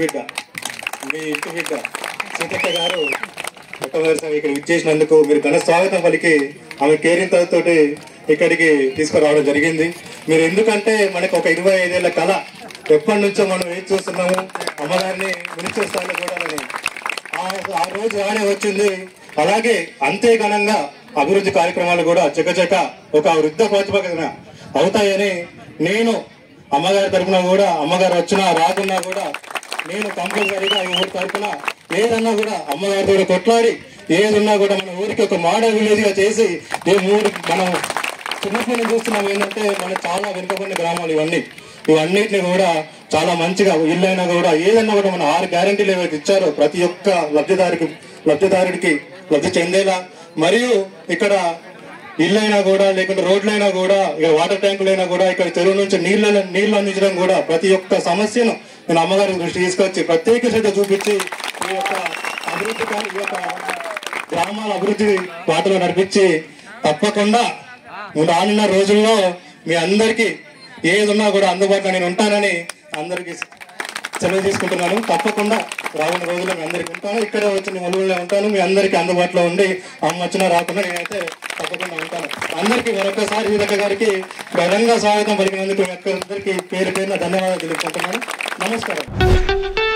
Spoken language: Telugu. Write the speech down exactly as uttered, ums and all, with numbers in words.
బిడ్డ, మీ ఇంటి బిడ్డ సీతక్క గారు మొట్టమొదటిసారి ఇక్కడ విచ్చేసినందుకు మీరు ఘన స్వాగతం పలికి ఆమె కేరింగ్ తోటి ఇక్కడికి తీసుకురావడం జరిగింది. మీరు ఎందుకంటే మనకు ఒక ఇరవై ఐదేళ్ల కళ ఎప్పటి నుంచో మనం ఏం చూస్తున్నాము, అమ్మగారిని మినిస్టర్ స్థాయిలో చూడాలని ఆ రోజు రానే వచ్చింది. అలాగే అంతే ఘనంగా అభివృద్ధి కార్యక్రమాలు కూడా చకచక ఒక వృద్ధ ప్రాతిపదికన అవుతాయని నేను అమ్మగారి తరఫున కూడా, అమ్మగారు వచ్చినా రాకున్నా కూడా నేను కంపల్సరీగా ఈ ఊరి తరఫున ఏదన్నా కూడా అమ్మగారితో కొట్లాడి ఏదున్నా కూడా మన ఊరికి ఒక మోడల్ విలేజ్ గా చేసి ఈ ఊరి మనం చిన్నప్పుడు చూస్తున్నాం ఏంటంటే మన చాలా వెనుకబడిన గ్రామాలు ఇవన్నీ ఇవన్నిటిని కూడా చాలా మంచిగా ఇల్లైనా కూడా ఏదన్నా కూడా మన ఆరు గ్యారంటీలు ఏవైతే ఇచ్చారో ప్రతి ఒక్క లబ్ధిదారికి లబ్ధిదారుడికి లబ్ధి చెందేలా, మరియు ఇక్కడ ఇళ్ళైనా కూడా లేకుంటే రోడ్లైనా కూడా ఇక వాటర్ ట్యాంకులైనా కూడా ఇక్కడ చెరువు నుంచి నీళ్ళ నీళ్లు అందించడం కూడా ప్రతి ఒక్క సమస్యను నేను అమ్మగారి దృష్టి తీసుకొచ్చి ప్రత్యేక శ్రద్ధ చూపించి ఈ యొక్క అభివృద్ధి ఈ యొక్క గ్రామాల అభివృద్ధి బాటలో నడిపించి తప్పకుండా రానున్న రోజుల్లో మీ అందరికీ ఏదున్నా కూడా అందుబాటులో నేను ఉంటానని అందరికీ సెలవు తీసుకుంటున్నాను. తప్పకుండా రానున్న రోజుల్లో మీ అందరికీ ఉంటాను, ఇక్కడే వచ్చి నేను ములుగులో ఉంటాను, మీ అందరికీ అందుబాటులో ఉండి అమ్మ వచ్చినా రాకుండా నేనైతే తప్పకుండా ఉంటాను. అందరికీ మరొకసారి సీతక్క గారికి ఘనంగా స్వాగతం పలికినందుకు మీ అందరికీ పేరు పేరున ధన్యవాదాలు తెలుపుకుంటున్నాను. నమస్కారం.